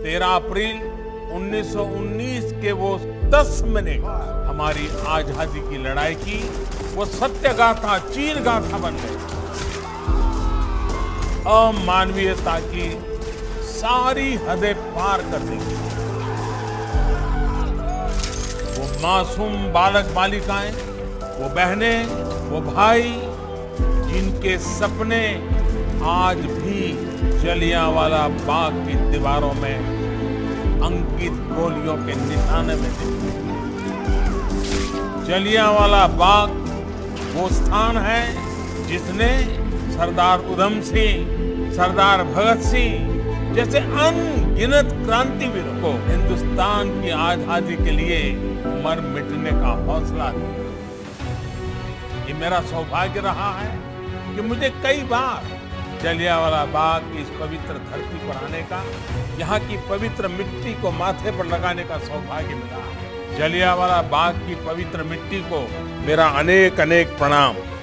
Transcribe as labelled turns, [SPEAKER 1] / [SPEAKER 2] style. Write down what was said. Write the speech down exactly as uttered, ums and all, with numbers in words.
[SPEAKER 1] तेरह अप्रैल उन्नीस सौ उन्नीस के वो दस मिनट हमारी आजादी की लड़ाई की वो सत्य गाथा, चीर गाथा बन गई। अमानवीयता की सारी हदें पार कर दी। वो मासूम बालक बालिकाएं, वो बहनें, वो भाई, जिनके सपने आज भी जलियांवाला बाग की दीवारों में अंकित गोलियों के निशाने में दिखते हैं। जलियांवाला बाग वो स्थान है जिसने सरदार उधम सिंह, सरदार भगत सिंह जैसे अनगिनत क्रांतिवीरों को हिंदुस्तान की आजादी के लिए मर मिटने का हौसला दिया। ये मेरा सौभाग्य रहा है कि मुझे कई बार जलियांवाला बाग की इस पवित्र धरती पर आने का, यहाँ की पवित्र मिट्टी को माथे पर लगाने का सौभाग्य मिला। जलियांवाला बाग की पवित्र मिट्टी को मेरा अनेक अनेक प्रणाम।